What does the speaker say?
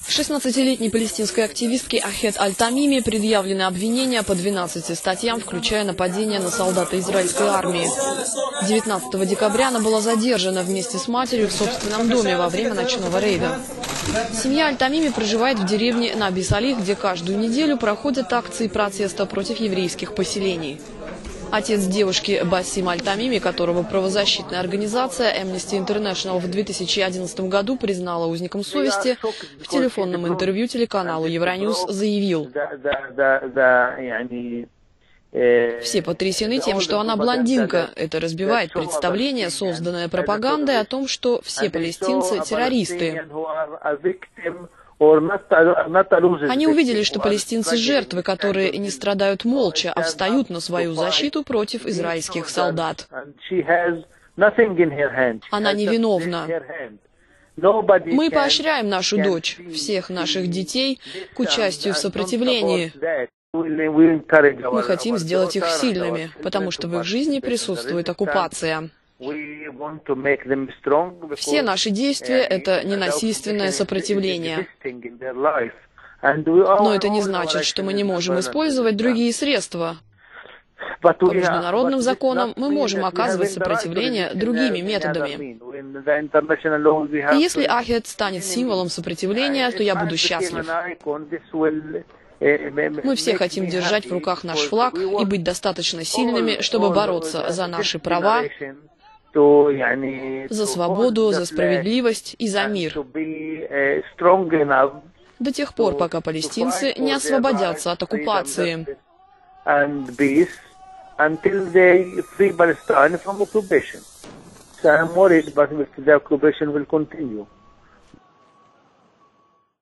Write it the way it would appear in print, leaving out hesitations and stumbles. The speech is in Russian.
16-летней палестинской активистке Ахед Аль-Тамими предъявлены обвинения по 12 статьям, включая нападение на солдата израильской армии. 19 декабря она была задержана вместе с матерью в собственном доме во время ночного рейда. Семья Аль-Тамими проживает в деревне Наби-Салих, где каждую неделю проходят акции протеста против еврейских поселений. Отец девушки Басим Аль-Тамими, которого правозащитная организация Amnesty International в 2011 году признала узником совести, в телефонном интервью телеканалу Евроньюз заявил: «Все потрясены тем, что она блондинка. Это разбивает представление, созданное пропагандой о том, что все палестинцы – террористы. Они увидели, что палестинцы – жертвы, которые не страдают молча, а встают на свою защиту против израильских солдат. Она невиновна. Мы поощряем нашу дочь, всех наших детей, к участию в сопротивлении. Мы хотим сделать их сильными, потому что в их жизни присутствует оккупация. Все наши действия – это ненасильственное сопротивление. Но это не значит, что мы не можем использовать другие средства. По международным законам мы можем оказывать сопротивление другими методами. И если Ахед станет символом сопротивления, то я буду счастлив. Мы все хотим держать в руках наш флаг и быть достаточно сильными, чтобы бороться за наши права, за свободу, за справедливость и за мир. До тех пор, пока палестинцы не освободятся от оккупации. So I'm worried, but the occupation will continue.